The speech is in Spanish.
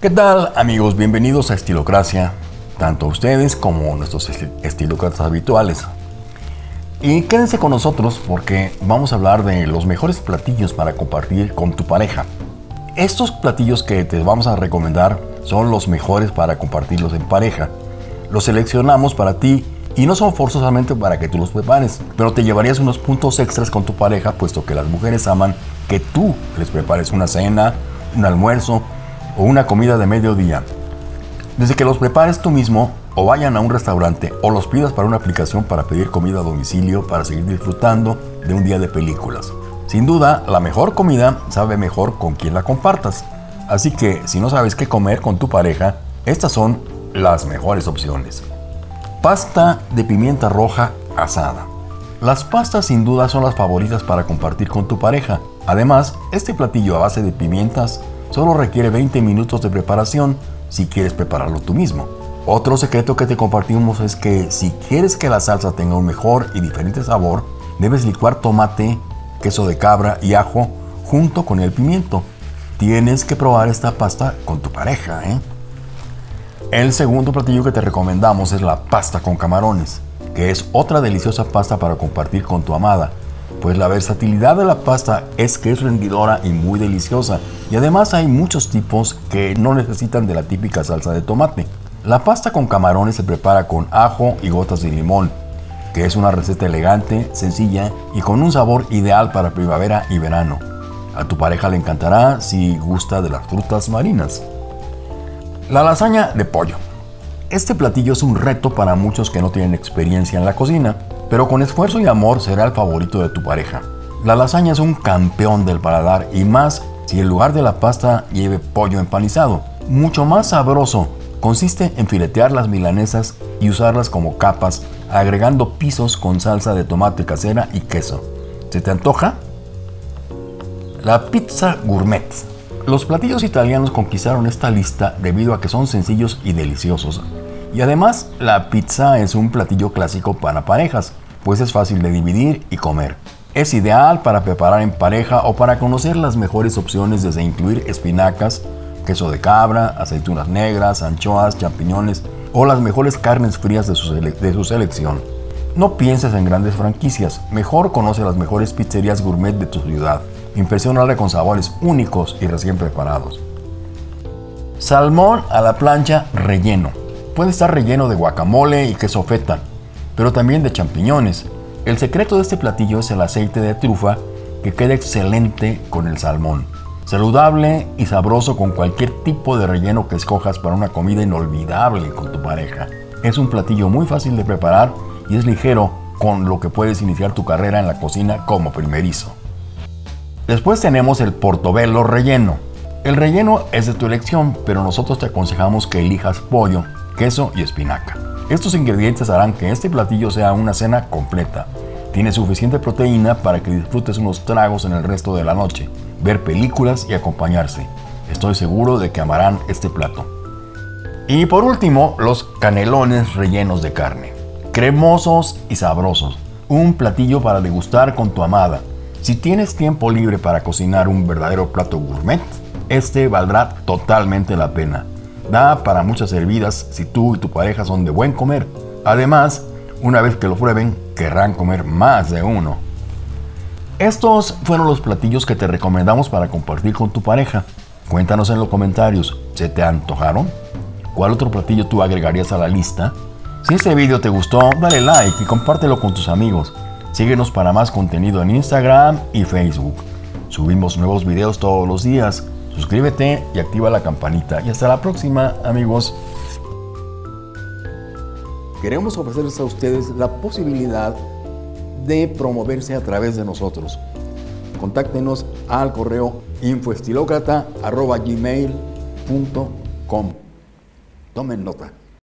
¿Qué tal, amigos? Bienvenidos a Estilocracia, tanto ustedes como nuestros estilócratas habituales. Y quédense con nosotros porque vamos a hablar de los mejores platillos para compartir con tu pareja. Estos platillos que te vamos a recomendar son los mejores para compartirlos en pareja. Los seleccionamos para ti y no son forzosamente para que tú los prepares, pero te llevarías unos puntos extras con tu pareja, puesto que las mujeres aman que tú les prepares una cena, un almuerzo o una comida de mediodía. Desde que los prepares tú mismo, o vayan a un restaurante, o los pidas para una aplicación para pedir comida a domicilio para seguir disfrutando de un día de películas. Sin duda, la mejor comida sabe mejor con quien la compartas. Así que, si no sabes qué comer con tu pareja, estas son las mejores opciones. Pasta de pimienta roja asada. Las pastas sin duda son las favoritas para compartir con tu pareja. Además, este platillo a base de pimientas solo requiere 20 minutos de preparación si quieres prepararlo tú mismo. Otro secreto que te compartimos es que si quieres que la salsa tenga un mejor y diferente sabor, debes licuar tomate, queso de cabra y ajo junto con el pimiento. Tienes que probar esta pasta con tu pareja, ¿eh? El segundo platillo que te recomendamos es la pasta con camarones, que es otra deliciosa pasta para compartir con tu amada. Pues la versatilidad de la pasta es que es rendidora y muy deliciosa, y además hay muchos tipos que no necesitan de la típica salsa de tomate. La pasta con camarones se prepara con ajo y gotas de limón, que es una receta elegante, sencilla y con un sabor ideal para primavera y verano. A tu pareja le encantará si gusta de las frutas marinas. La lasaña de pollo. Este platillo es un reto para muchos que no tienen experiencia en la cocina, pero con esfuerzo y amor será el favorito de tu pareja. La lasaña es un campeón del paladar, y más si en lugar de la pasta lleve pollo empanizado. Mucho más sabroso. Consiste en filetear las milanesas y usarlas como capas, agregando pisos con salsa de tomate casera y queso. ¿Se te antoja? La pizza gourmet. Los platillos italianos conquistaron esta lista debido a que son sencillos y deliciosos. Y además, la pizza es un platillo clásico para parejas, pues es fácil de dividir y comer. Es ideal para preparar en pareja o para conocer las mejores opciones, desde incluir espinacas, queso de cabra, aceitunas negras, anchoas, champiñones o las mejores carnes frías de su selección. No pienses en grandes franquicias, mejor conoce las mejores pizzerías gourmet de tu ciudad. Impresionarle con sabores únicos y recién preparados. Salmón a la plancha relleno. Puede estar relleno de guacamole y queso feta, pero también de champiñones. El secreto de este platillo es el aceite de trufa, que queda excelente con el salmón. Saludable y sabroso con cualquier tipo de relleno que escojas para una comida inolvidable con tu pareja. Es un platillo muy fácil de preparar y es ligero, con lo que puedes iniciar tu carrera en la cocina como primerizo. Después tenemos el portobello relleno. El relleno es de tu elección, pero nosotros te aconsejamos que elijas pollo, queso y espinaca. Estos ingredientes harán que este platillo sea una cena completa. Tiene suficiente proteína para que disfrutes unos tragos en el resto de la noche, ver películas y acompañarse. Estoy seguro de que amarán este plato. Y por último, los canelones rellenos de carne. Cremosos y sabrosos. Un platillo para degustar con tu amada. Si tienes tiempo libre para cocinar un verdadero plato gourmet, este valdrá totalmente la pena. Da para muchas servidas si tú y tu pareja son de buen comer. Además, una vez que lo prueben, querrán comer más de uno. Estos fueron los platillos que te recomendamos para compartir con tu pareja. Cuéntanos en los comentarios, ¿se te antojaron? ¿Cuál otro platillo tú agregarías a la lista? Si este video te gustó, dale like y compártelo con tus amigos. Síguenos para más contenido en Instagram y Facebook. Subimos nuevos videos todos los días. Suscríbete y activa la campanita. Y hasta la próxima, amigos. Queremos ofrecerles a ustedes la posibilidad de promoverse a través de nosotros. Contáctenos al correo infoestilocrata@gmail.com. Tomen nota.